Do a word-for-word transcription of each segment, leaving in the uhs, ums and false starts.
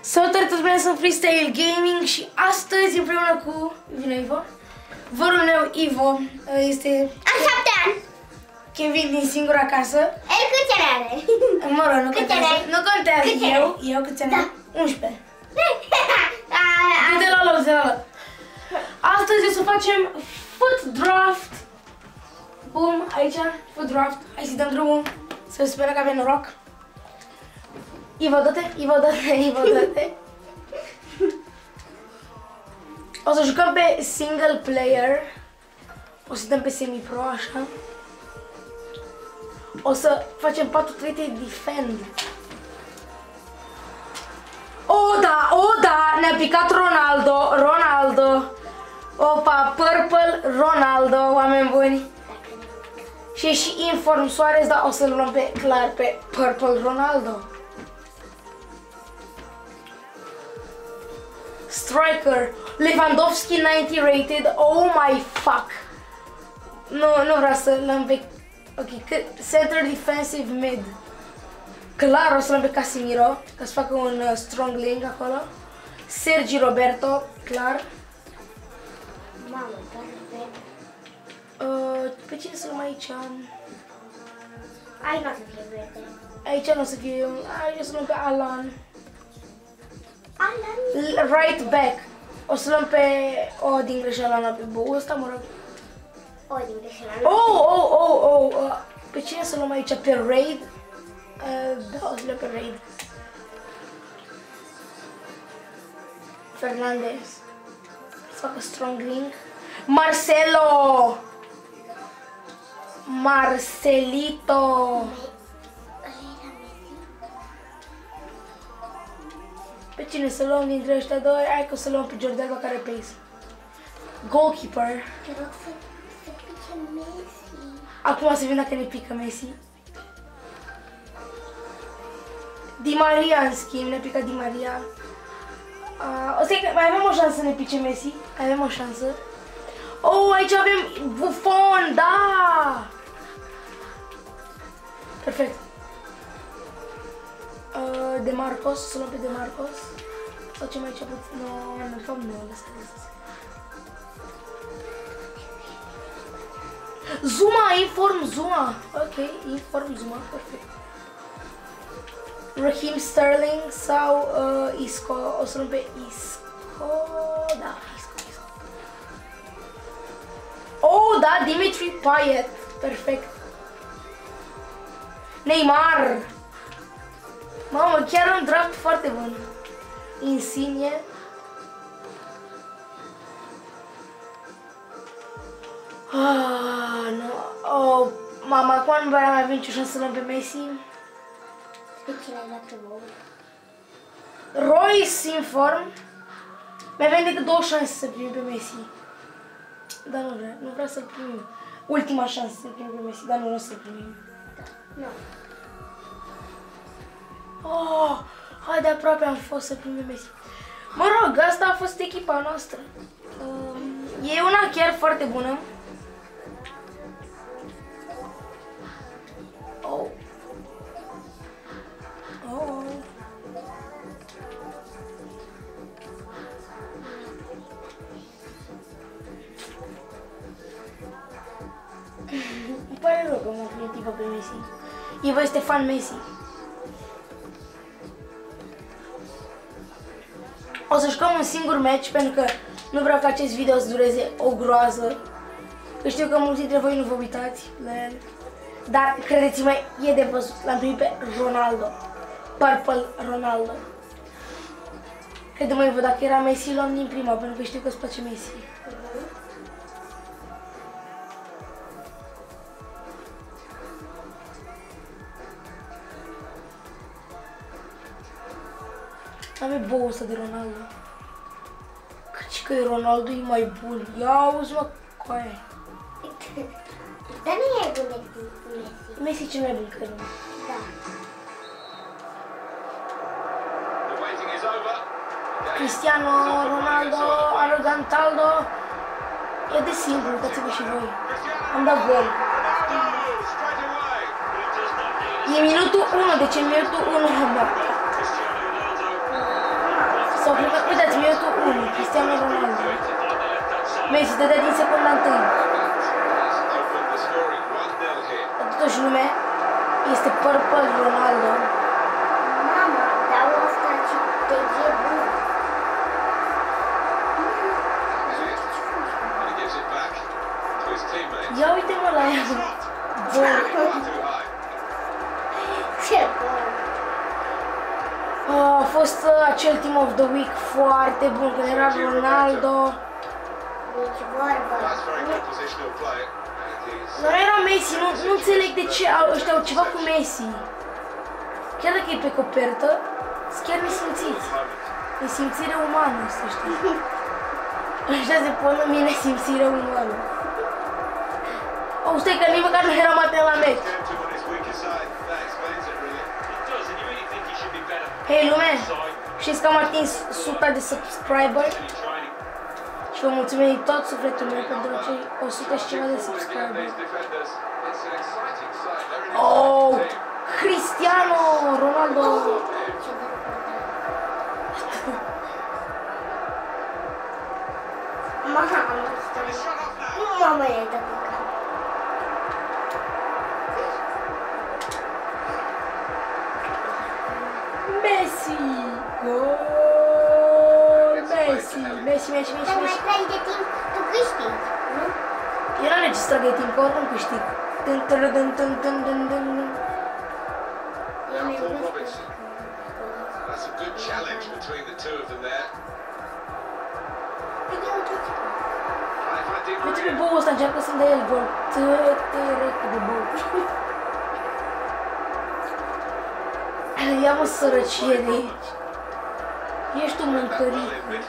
Salutare toți, bine, sunt Freestyle Gaming și astăzi împreună cu... Vine Ivo? Vărul meu Ivo este... Am șapte ani! Kevin din Singura Casă. El câți ani are? Mă rog, nu contează. Nu contează. Câți Eu, ani? eu câți ani am? unsprezece. A, De la loc, de la loc. Astăzi o să facem foot draft. Bum, aici, foot draft. Hai să dăm drumul. Să sperăm că avem noroc. Ivo, dă-te, Ivo, dă-te, Ivo, dă-te. O să jucăm pe single player. O să dăm pe semi-pro, așa. O să facem patru trei trei defend. O, da, o, da, ne-a picat Ronaldo, Ronaldo. Opa, purple Ronaldo, oameni buni. Și e și inform Suarez, dar o să-l luăm pe clar pe purple Ronaldo. Striker, Lewandowski ninety rated, oh my fuck. Nu, nu vreau să luăm pe... Ok, center defensive mid. Clar o să luăm pe Casemiro, ca să facă un uh, strong link acolo. Sergi Roberto, clar. mamă, doar Uh, pe cine să luăm aici? ai nu o să fie verde. Aici nu o să fie... Aici o să luăm pe Alan. Alan? Right back. O să luăm pe... O, din greșeala la pe Bou ăsta, mă rog. O, din greșeala. Oh, oh, oh, oh, uh, pe cine să luăm aici? Pe Raid? Uh, da, o să luăm pe Raid. Fernandez. Să facă strong link. Marcelo! Marcelito! Pe cine să luăm dintre ăștia doi? Hai că o să luăm pe Jordan care pace. Goalkeeper. Te rog să, să pice Messi. Acum să vedem dacă ne pică Messi. Di Maria, în schimb, ne pică Di Maria. Uh, o să mai avem o șansă să ne pice Messi. Avem o șansă. Oh, aici avem Buffon, da! Perfect. Uh, De Marcos, să luăm pe De Marcos. Sau ce mai aici puțin? No, nu, de fapt nu, lăsați, lăsați. Zuma, inform Zuma. Ok, inform Zuma, perfect. Raheem Sterling sau uh, Isco. O să luăm pe Isco. Da, Isco, Isco. Oh, da, Dimitri Payet. Perfect. Neymar. Mamă, chiar un draft foarte bun. Insigne. Ah, nu. Oh, mama, acum nu mai avem nicio șansă să luăm pe Messi. Pe cine ai luat pe Bou? Royce inform. Mai avem decât două șanse să primim pe Messi. Dar nu vreau, nu vreau să-l primim. Ultima șansă să-l primim pe Messi, dar nu vreau să-l primim. Nu. Oh, hai de aproape am fost să primim pe Messi. Mă rog, asta a fost echipa noastră. Um, e una chiar foarte bună. Oh. Oh. Îmi pare rău că m-am primit tipă pe Messi. Ivo este fan Messi. O să jucăm un singur match pentru că nu vreau ca acest video să dureze o groază. Că știu că mulți dintre voi nu vă uitați la el. Dar credeți-mă, e de văzut. L-am primit pe Ronaldo. Purple Ronaldo. Crede-mă, Ivo, dacă era Messi, luam din prima, pentru că știu că îți place Messi. Avem Bou ăsta de Ronaldo. Căci că e Ronaldo e mai bun. Ia auzi, mă, coaie. Dar nu e bun decât Messi. Messi cel mai bun, cred. Da. Cristiano Ronaldo, Arrogantaldo. E de simplu, uitați-vă și voi. Am dat gol. E minutul unu, deci în minutul unu am dat. Uitați, minutul unu, Cristiano Ronaldo. Messi dădea din secunda întâi. Totuși nume este Purple Ronaldo. Mama, dar ăsta ce te e bun. Ia uite-mă la ea. Bun. Ce bun. A fost uh, acel Team of the Week foarte bun, când era Ronaldo. Nici vorbă. Dar era Messi, nu, nu înțeleg de ce au, ăștia au ceva cu Messi. Chiar dacă e pe copertă, sunt chiar nesimțiți. Nesimțire umană, să știi. Așa se pune în mine nesimțire umană. Oh, stai că nici măcar nu eram atent la meci. Hei lume, știți că am atins suta de subscriber? Și vă mulțumim din tot sufletul meu pentru cei o sută și ceva de subscriber. Oh, Cristiano Ronaldo! Mama, nu mama e de bucă. Messi! Gol! Messi! Messi, Messi, Messi, Dar mai Messi! tragi de timp, tu câștigi, nu? Era înregistrat de timp, că oricum câștig. Dun, dun, dun, dun, dun, dun, dun, dun. That's a good challenge between the two of them there. Uite pe băul ăsta, încearcă să-mi dea el gol. Tă-te repede, bău. Ia mă sărăcie de aici. Ești un mâncăric.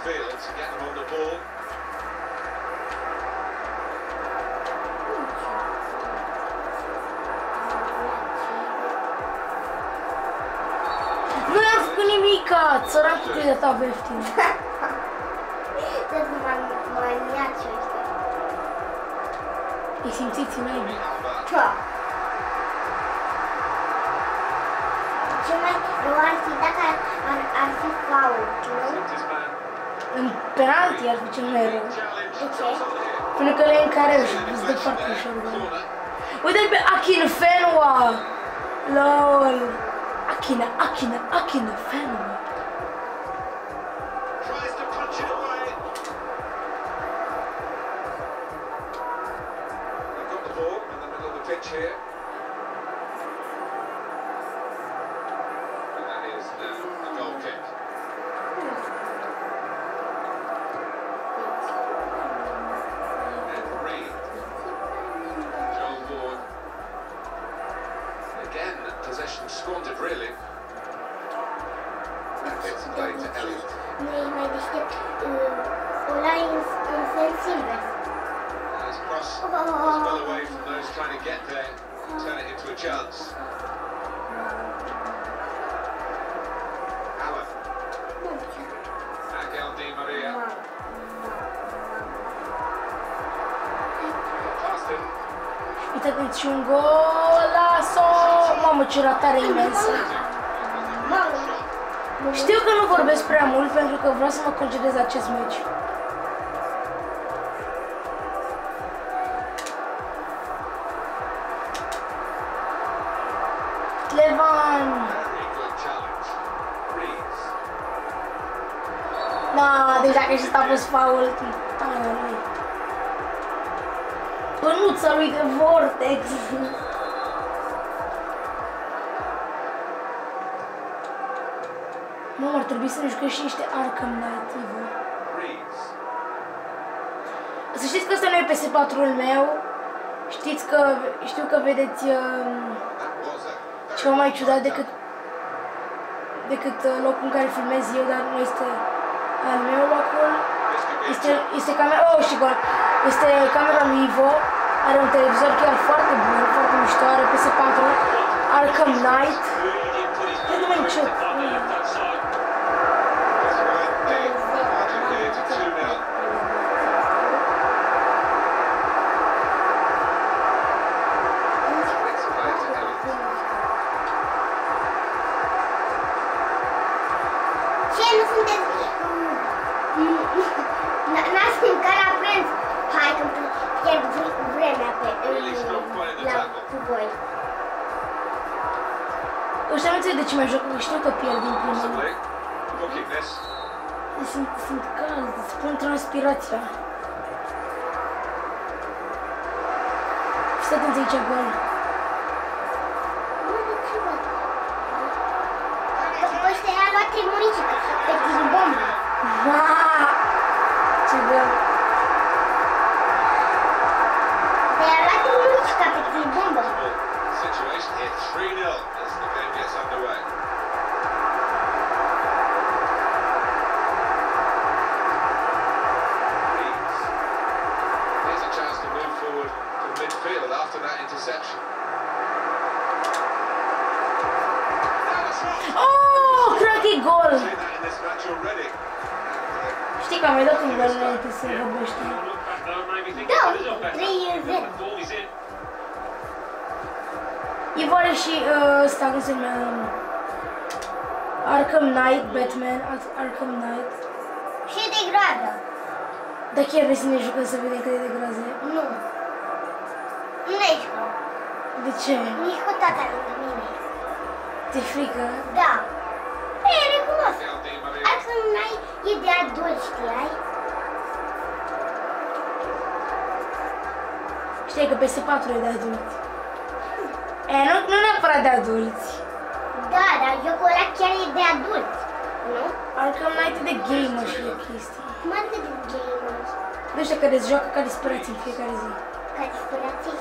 Nu i-am făcut nimica, țăran cu de ta ieftină. Trebuie maniaci ăștia. Îi simțiți în aici. Da. Ce mai rău ar fi dacă ar, ar fi fault, nu? În penalti ar fi cel mai rău. De ce? Pentru că le în care își dă foarte ușor gol. Uite-l pe Akin Fenua! LOL! Akina, Akina, Akina Fenua! Tries to punch it away. They've got the ball in the middle of the pitch here. And that is now a goal kick. And Reed, Joel Ward. Again, possession squandered really. And it's played to Elliot. Nu-i mai deștept ăla în, în fel silver. His cross was well away from those trying to get there, turn it into a chance. Allen, Angel Di Maria, past him. Uite că și un golazo! Mamă, ce ratare imensă! Știu că nu vorbesc prea mult pentru că vreau să mă concentrez acest meci. Levan! Very good challenge. Reeves. Da, deci dacă și a fost faul, taina lui. Pânuța lui de Vortex. Mamă, ar trebui să ne jucăm și niște Arkham Knight, Ivo. Reeves. Să știți că ăsta nu e P S patru-ul meu. Știți că, știu că vedeți um, That was a very ceva mai ciudat decât decât uh, locul în care filmez eu, dar nu este al meu locul. Este, este camera, oh, și gol. Este camera lui Ivo. Are un televizor chiar foarte bun, foarte mișto, are P S patru, Arkham Knight. Cred că mai încet. Ce, nu sunteți cu voi. Ăștia nu înțeleg de ce mai joc, că știu că pierd din prima. Possibly. Booking this. Sunt, sunt cald, îți pun transpirația. Fiți atenți aici, gol. Ăștia i-a luat trei muniții pe tine bombă. Aaaa! Ce gol! I-a luat trei muniții pe tine bombă. Situation here, three nil as the game gets underway. Reeves. Here's a chance to move forward from midfield after that interception. Oh, cred că e gol! Seen that in this match already. Știi că am mai dat un gol înainte să vorbești. Da, trei zero. E oare și uh, ăsta, cum se numea? Arkham Knight, Batman, Arkham Knight. Și de groază. Dar chiar vrei să ne jucăm să vedem cât e de groază e? Nu. Nu ne jucăm. De ce? Nici cu tata lângă mine. Ți-e frică? Da. Ei, recunosc. Arkham Knight e de adult, știai? Știi că P S patru e de adulți. E, nu, nu neapărat de adulți. Da, dar jocul ăla chiar e de adult. Nu? Arkham Knight e de gamer și de chestii. Cum adică de gamers? De ăștia care îți joacă ca disperații în fiecare zi. Ca disperații?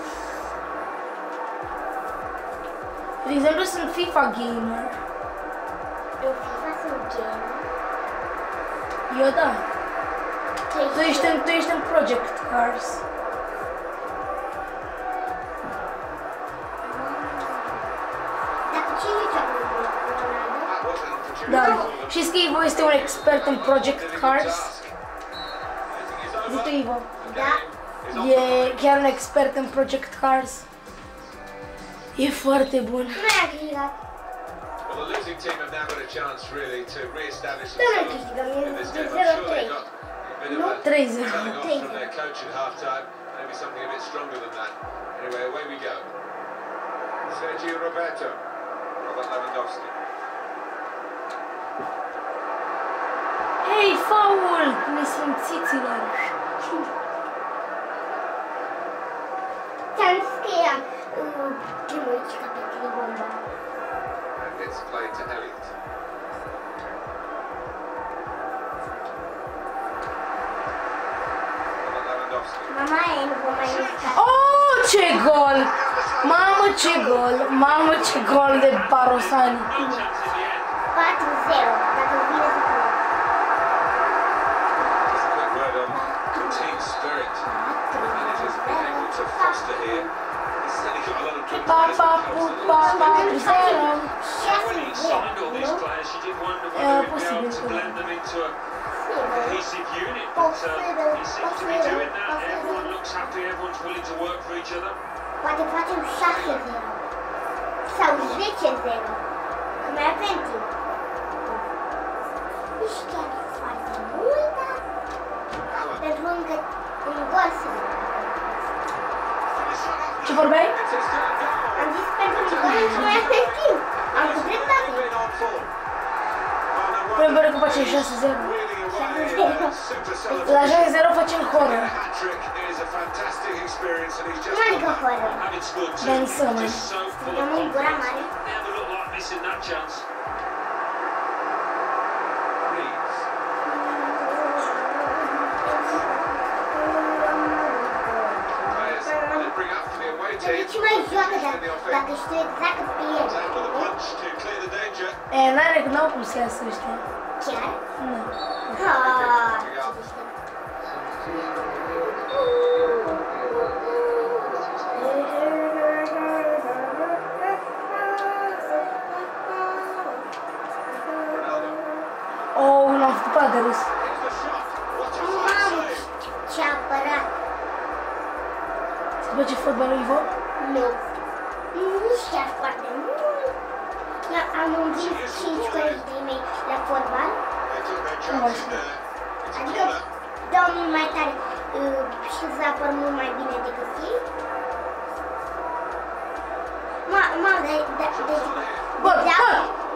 De exemplu, sunt FIFA gamer. În FIFA sunt gamer. Eu da. Ce Tu ești în, tu ești în Project Cars. Dar cu cine joacă cu Ronaldo? That wasn't opportunity. Da. Știți că Ivo este un expert în Project Cars? Zi tu, Ivo. Da. E chiar un expert în Project Cars. E foarte bun. Nu mai a câștigat. Well, the losing team have now got a chance really to re-establish Da, mai themselves câștigăm. in this game. I'm zero sure trei. they got a bit of a trei zero. telling off trei from zero. their coach at half-time. Maybe something a bit stronger than that. Anyway, away we go. Sergio Roberto. Robert Lewandowski. Hei, faul! Nesimțiților! Ți-am zis că era uh, primul ca pe tine bombă. And it's played to Elliott. Robert Lewandowski. Mama e, nu vom mai mișca. Oh, ce gol! Mamă, ce gol! Mamă, ce gol de Barosani! patru zero. Dacă vine să pune. Just a quick word on the team spirit. The manager's been able to foster here. He's certainly got a lot of good Pa, players pa, that pu, comes to pa, the pa, team. zero! șase When he zero. signed all these Nu? players, you did wonder Uh, whether he'd be possible. able to blend them into a Zero. cohesive unit. But uh, he seems to be doing that. Everyone looks happy. Everyone's willing to work for each other. Poate facem șase zero. Sau zece zero. Că mai avem timp. Ești chiar foarte mult, dar Alan. pentru încă un gol să ne Ce vorbeai? It's his third goal. Am zis pentru un gol să mai avem timp. Am cu dreptate. Been on form. Oh, no Păi wonder. bă, că facem șase zero. Wheeling away, uh, super celebration. La șase zero facem horror. A hat-trick is a fantastic experience and he's just Cum done adică that. horror? Having scored two, Then so, man. just so full Dăm of în gura confidence. mare. Never looked like missing that chance. Reeves. Players they bring up for the away De team. ce mai joacă In the dacă, offense. dacă știu exact că pierd? Down with a punch to clear the danger. E, n-are, n-au cum să iasă ăștia. Chiar? Nu. Ah, Ronaldo. Oh, n-am făcut pe de râs. Here's the shot. What a fine mamă, save. ce apărat! Îți place fotbalul, Ivo? Nu. Nici chiar foarte mult. Eu am învins cinci colegi de mei la fotbal. They took their chance in there. It's a Adică corner. dau mult mai tare uh, și să apăr mult mai bine decât ei. Mamă, de... de... de... Gol, gol!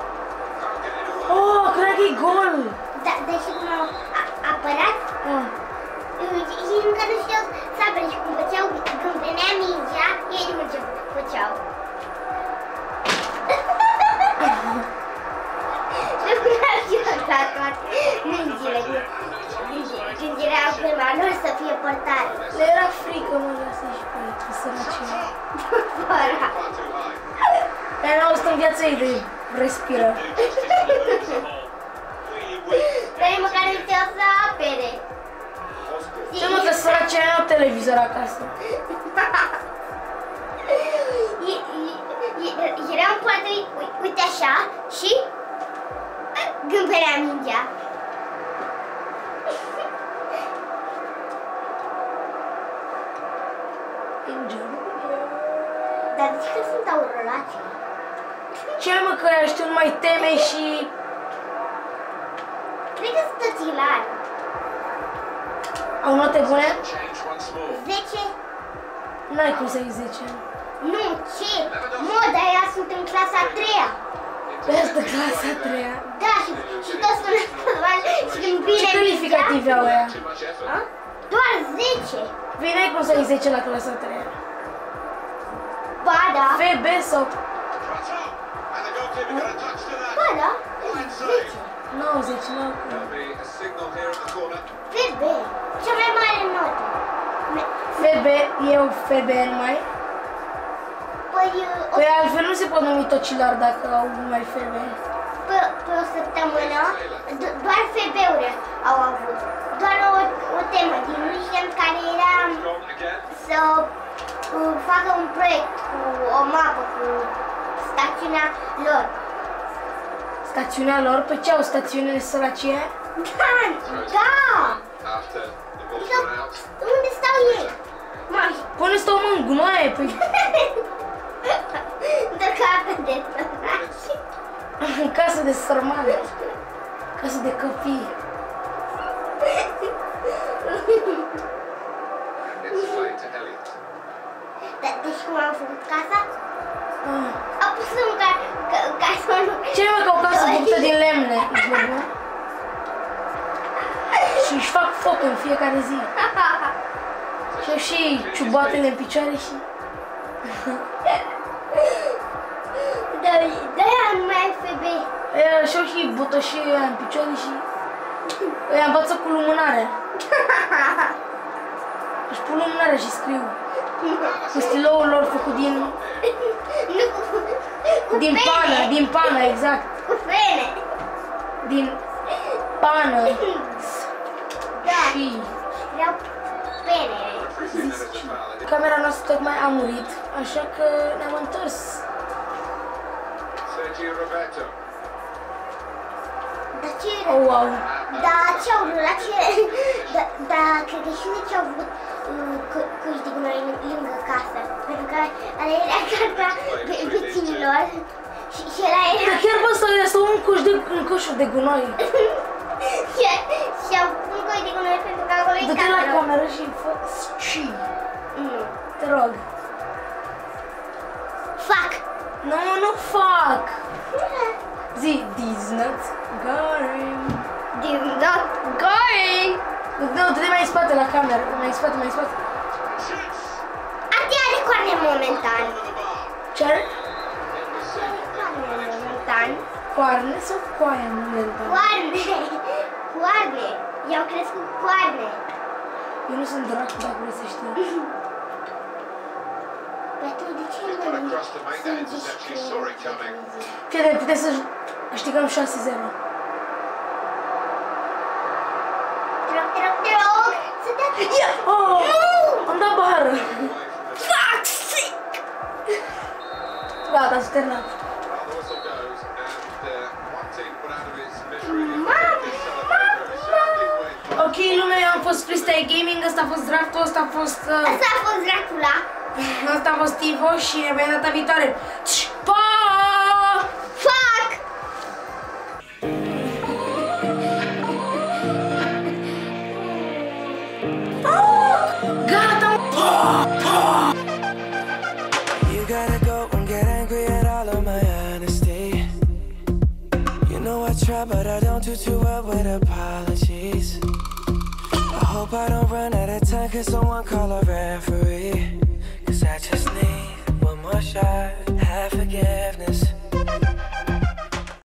Oh, cred că e gol! Da, deși cum au a- apărat, Ah. și încă nu știu să apere și cum făceau, când venea mingea, ei nu ce făceau. Nu vreau și eu la toate mingile, când erau prima lor să fie portare. Le era frică, mă, lasă-și pe ei, că sărăcie. Fără. Ea n-a auzit în viața ei de respiră. Dar ei măcar nu știau să apere. Ce mă, că sărăcia aia au televizor acasă. E- e- e- Era în poartă, ui- uite așa, și gâmpelea mingea. Dar de ce că sunt aurolați? Ce mă, că ea știu numai teme și... Cred că sunt toți hilari. Au note bune? Change once more. zece? N-ai cum să-i zece. Nu, ce? Mă, dar ea sunt în clasa a treia. Ea este clasa a treia. Da, și, și toți sunt în fotbal și când Ce vine calificative au ea? Too much effort. A? Doar zece. Bine, ai cum să-i zece la clasa a treia. Ba da. F B sau... Cut up. And the goalkeeper got a touch to that. Ba da. Fine zece. save. Nu, zece, nu. There'll be a signal here at the corner. F B. Cea mai mare notă. Me- F B, eu F B numai. Păi, o, Păi altfel nu se pot numi tocilar dacă au numai F B. pe, pe o săptămână, do- doar F B-uri au avut. Doar o, o temă din weekend care era Gone again. să uh, facă un proiect cu o mapă, cu stațiunea lor. Stațiunea lor? Pe ce au stațiune săracie? Da, da! After the ball's Adică, gone out. unde stau ei? Mai, Pune stau mă în gunoaie, păi de casă de săraci. în casă de sărmane. Casă de copii. It's played to Elliot. Da, deci cum am făcut casa? Ah. Am pus un ca, ca, ca să nu... Ce mă, ca o casă făcută din lemne, ești nebun? Și își fac foc în fiecare zi. Și au și ciubatele în picioare și... Da, de-aia nu mai ai F B. Ea și-au și butoșii ăia în picioare și... Ăia învață cu lumânarea. Își pun lumânarea și scriu. Cu stiloul lor făcut din... Nu cu, cu Din pene. pană, din pană, exact. Cu pene. Din pană. Da, Și... vreau pene. Then there's a foul. Camera noastră tocmai a murit, așa că ne-am întors. Sergio Roberto. Dar ce... Oh, wow. Da, ce au vrut, la ce... Da, da, cred că și de ce au vrut uh, cu- cuși de gunoi lângă casă. Pentru că ala era casa ve- vecinilor. Și, și ăla Dar era... chiar bă, să este un coș de, un coșul de gunoi. și, și au pun coi de gunoi pentru că acolo e Du-te la cameră. cameră și fă sci. Nu. Te rog. Fac! Nu, nu fac. Zi, this not going. This not going! Nu, du-te mai în spate la cameră. Mai în spate, mai în spate. Shoots. Atia are coarne momentan. Over the bar. Ce are? Coarne momentan. Coarne sau coaie momentan? Coarne! Coarne! I-au crescut coarne. Eu nu sunt dracu, dacă vrei să știi. Păi tu de ce He's nu got across to make that interception. He saw it coming. Fii, puteți să câștigăm șase zero. Te rog, te rog, te rog! Să dea... Ia! Oh! Am dat bară. Away from the Fuck! sick! Gata, s-a terminat. well, the whistle goes, and uh, one team put out of its misery. Mam! This celebrator is certainly win. Ok, lume, eu am fost Freestyle Gaming, ăsta a fost Draftul, ăsta a fost... Uh, Asta a fost Dracula. ăsta a fost Ivo și ne vedem data viitoare. Pa! Fuck! Gata! You gotta go and get angry at my honesty. You know I try, but I don't do too well with apologies. I hope I don't run out of time, cause someone call a referee. Cause I just need one more shot, have forgiveness.